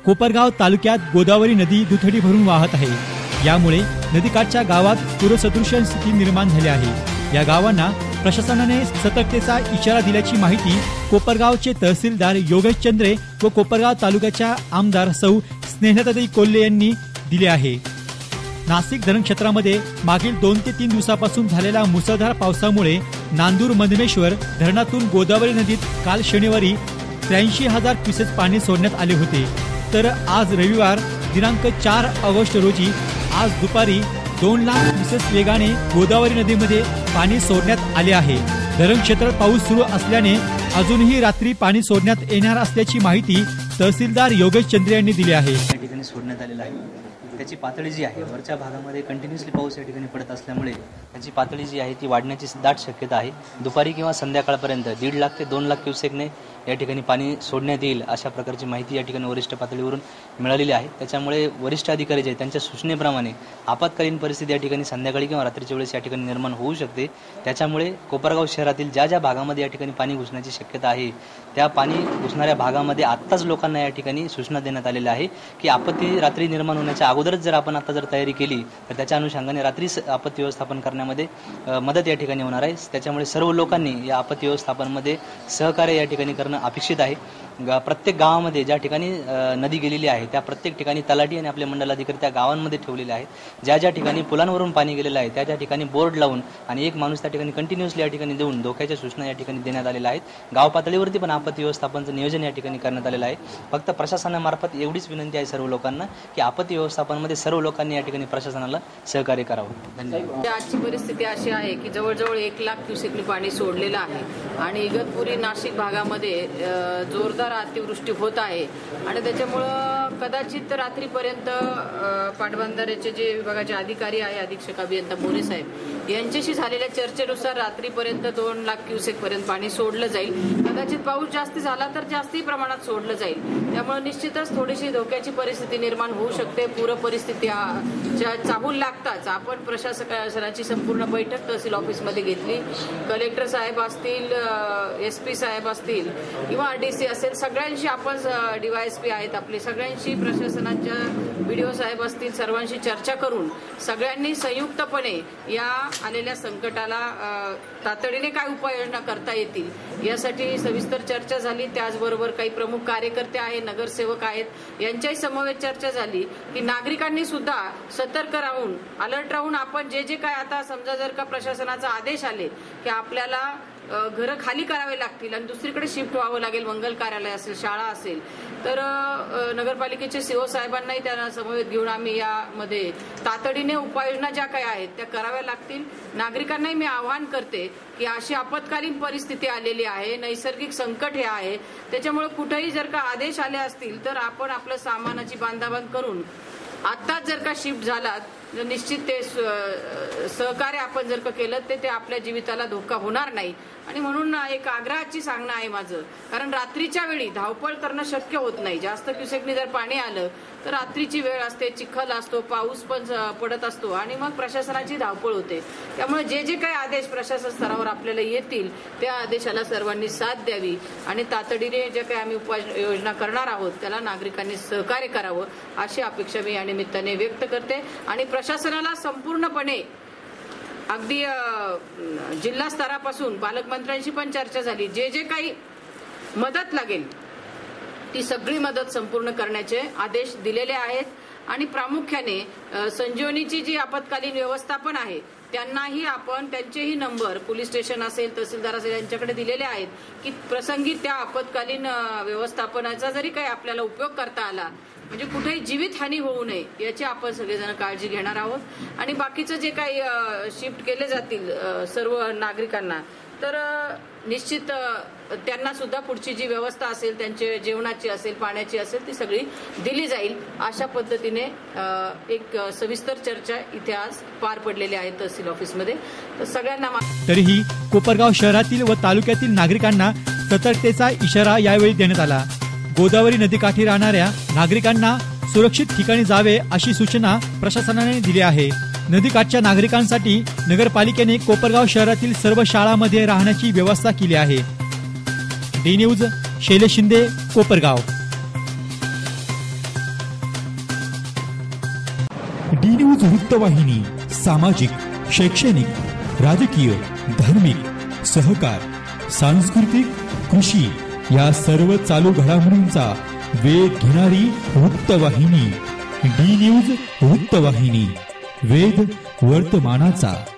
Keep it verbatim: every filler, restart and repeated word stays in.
कोपरगाव तालुक्यात गोदावरी नदी दुथडी भरून वाहत आहे। यामुळे नदीकाठच्या गावात पूरसदृश स्थिती निर्माण झाली आहे। या गावांना प्रशासनाने सतर्कतेचा इशारा दिल्याची माहिती कोपरगावचे तहसीलदार योगेश चंद्रे व कोपरगाव तालुक्याच्या आमदार सौ स्नेहलताताई कोल्हे यांनी दिले आहे। नाशिक धरण क्षेत्रामध्ये मागील दोन ते तीन दिवसापासून झालेल्या मुसळधार पावसामुळे नांदूर मधमेश्वर धरणातून गोदावरी नदीत काल शनिवारी त्र्याऐंशी हजार क्युसेस पाणी सोडण्यात आले होते। तर आज रविवार दिनांक चार ऑगस्ट रोजी आज दुपारी दोन लाख क्युसेस वेगाने गोदावरी नदीमध्ये पाणी सोडण्यात आले आहे। धरण क्षेत्रात पाऊस सुरू असल्याने अजूनही रात्री पाणी सोडण्यात येणार असल्याची माहिती तहसीलदार योगेश चंद्रे यांनी दिली आहे। या ठिकाणी सोडण्यात आलेला आहे। त्याची पातळी जी आहे वरच्या भागामध्ये कंटिन्युअसली पाऊस या ठिकाणी पडत असल्यामुळे त्याची पातळी जी आहे ती वाढण्याची दाट शक्यता आहे। दुपारी किंवा संध्याकाळपर्यंत दीड लाख ते दोन लाख क्युसेकने या ठिकाणी पाणी सोडण्यात येईल अशा प्रकारची माहिती या ठिकाणी वरिष्ठ पातळीवरून मिळालेली आहे। त्याच्यामुळे वरिष्ठ अधिकारी जे आहेत त्यांच्या सूचनेप्रमाणे आपत्कालीन परिस्थिती या ठिकाणी संध्याकाळी किंवा रात्रीच्या वेळेस या ठिकाणी निर्माण होऊ शकते। त्याच्यामुळे कोपरगाव शहरातील ज्या ज्या भागामध्ये या ठिकाणी पाणी घुसण्याची शक्यता आहे त्या पाणी घुसणाऱ्या भागामध्ये आत्ताच लोकांना या ठिकाणी सूचना देण्यात आलेल्या आहे की आपत्ती रात्री निर्माण होण्याच्या अगोदरच जर आपण आता जर तयारी केली तर त्याच्या अनुषंगाने रात्री आपत्ती व्यवस्थापन करण्यामध्ये मदत या ठिकाणी होणार आहे। त्याच्यामुळे सर्व लोकांनी या आपत्ती व्यवस्थापनामध्ये सहकार्य या ठिकाणी करणं अपेक्षित आहे। प्रत्येक गावामध्ये ज्या ठिकाणी नदी गेलेली आहे त्या प्रत्येक ठिकाणी तलाठी आणि आपले मंडलाधिकारी त्या गावांमध्ये ठेवलेले आहेत। ज्या ज्या ठिकाणी पुलांवरून पाणी गेलेलं आहे त्या त्या ठिकाणी बोर्ड लावून आणि एक माणूस त्या ठिकाणी कंटिन्युअसली या ठिकाणी देऊन धोक्याच्या सूचना या ठिकाणी देण्यात आलेल्या आहेत। गाव पातळीवरती पण आपत्ती व्यवस्थापनाचं नियोजन या ठिकाणी करण्यात आलेलं आहे। फक्त प्रशासनामार्फत एवढीच विनंती आहे सर्व लोकांना की आपत्ती व्यवस्थापनामध्ये सर्व लोकांनी या ठिकाणी प्रशासनाला सहकार्य करावं। धन्यवाद। आजची परिस्थिती अशी आहे की जवळजवळ एक लाख क्युसेकनी पाणी सोडलेलं आहे आणि इगतपुरी नाशिक भागामध्ये जोरदार अतिवृष्टी होत आहे आणि त्याच्यामुळं कदाचित रात्रीपर्यंत पाटबंधाऱ्याचे जे विभागाचे अधिकारी आहे अधीक्षक अभियंता मोरे साहेब यांच्याशी झालेल्या चर्चेनुसार रात्रीपर्यंत दोन लाख क्युसेक पर्यंत पाणी सोडलं जाईल। कदाचित पाऊस जास्त झाला तर जास्ती प्रमाणात सोडलं जाईल। त्यामुळे निश्चितच थोडीशी धोक्याची परिस्थिती निर्माण होऊ शकते। पूर परिस्थिती चाहूल लागताच आपण प्रशासनाची संपूर्ण बैठक तहसील ऑफिसमध्ये घेतली। कलेक्टर साहेब असतील, एस पी साहेब असतील किंवा आरडीसी असेल सगळ्यांशी आपण डीवायएसपी आहेत आपले सगळ्यांशी प्रशासनाच्या बीडीओ साहेब असतील सर्वांशी चर्चा करून सगळ्यांनी संयुक्तपणे या आलेल्या संकटाला तातडीने काय उपाययोजना करता येतील यासाठी सविस्तर चर्चा झाली। त्याचबरोबर काही प्रमुख कार्यकर्ते आहेत, नगरसेवक आहेत यांच्याही समवेत चर्चा झाली की नागरिकांनी सुद्धा सतर्क राहून अलर्ट राहून आपण जे जे काय आता समजा जर का प्रशासनाचा आदेश आले की आपल्याला घरं खाली करावे लागतील आणि दुसरीकडे शिफ्ट व्हावं लागेल, मंगल कार्यालय असेल, शाळा असेल तर नगरपालिकेचे सीओ साहेबांनाही त्यांना समवेत घेऊन आम्ही यामध्ये तातडीने उपाययोजना ज्या काही आहेत त्या कराव्या लागतील। नागरिकांनाही मी आवाहन करते की अशी आपत्कालीन परिस्थिती आलेली आहे, नैसर्गिक संकट हे आहे, त्याच्यामुळे कुठेही जर का आदेश आले असतील तर आपण आपलं सामानाची बांधाबांध करून आत्ताच जर का शिफ्ट झालात निश्चित ते सहकार्य आपण जर का केलं ते ते आपल्या जीविताला धोका होणार नाही। आणि म्हणून एक आग्रहाची सांगणं आहे माझं, कारण रात्रीच्या वेळी धावपळ करणं शक्य होत नाही। जास्त क्युसेकनी जर पाणी आलं तर रात्रीची वेळ असते, चिखल असतो, पाऊस पण पडत असतो आणि मग प्रशासनाची धावपळ होते। त्यामुळे जे जे काही आदेश प्रशासन स्तरावर आपल्याला येतील त्या आदेशाला सर्वांनी साथ द्यावी आणि तातडीने जे काही आम्ही उपाययोजना करणार आहोत त्याला नागरिकांनी सहकार्य करावं अशी अपेक्षा मी या निमित्ताने व्यक्त करते। आणि प्रशासनाला संपूर्णपणे अगदी जिल्हा स्तरापासून पालकमंत्र्यांशी पण चर्चा झाली, जे जे काही मदत लागेल ती सगळी मदत संपूर्ण करण्याचे आदेश दिलेले आहेत। आणि प्रामुख्याने संजीवनीची जी आपत्कालीन व्यवस्थापन आहे त्यांनाही आपण त्यांचेही नंबर पोलीस स्टेशन असेल, तहसीलदार असेल यांच्याकडे दिलेले आहेत की प्रसंगी त्या आपत्कालीन व्यवस्थापनाचा जरी काही आपल्याला उपयोग करता आला म्हणजे कुठेही जीवितहानी होऊ नये याची आपण सगळेजण काळजी घेणार आहोत। आणि बाकीचं जे काही शिफ्ट केले जातील सर्व नागरिकांना तर निश्चित त्यांना सुद्धा पुढची जी व्यवस्था असेल त्यांचे जेवणाची असेल, पाण्याची असेल ती सगळी दिली जाईल अशा पद्धतीने एक सविस्तर चर्चा इथे आज पार पडलेली आहे तहसील ऑफिसमध्ये। तर सगळ्यांना तरीही कोपरगाव शहरातील व तालुक्यातील नागरिकांना सतर्कतेचा इशारा यावेळी देण्यात आला। गोदावरी नदीकाठी राहणाऱ्या नागरिकांना सुरक्षित ठिकाणी जावे अशी सूचना प्रशासनाने दिली आहे। नदीकाठच्या नागरिकांसाठी नगरपालिकेने कोपरगाव शहरातील सर्व शाळांमध्ये राहण्याची व्यवस्था केली आहे। D news Shailesh Shinde, Kopargaon. D news वृत्तवाहिनी सामाजिक, शैक्षणिक, राजकीय, धार्मिक, सहकार, सांस्कृतिक, कृषी या सर्व चालू घडामोडींचा वेध घेणारी वृत्तवाहिनी. डी न्यूज वृत्तवाहिनी, वेध वर्तमानाचा.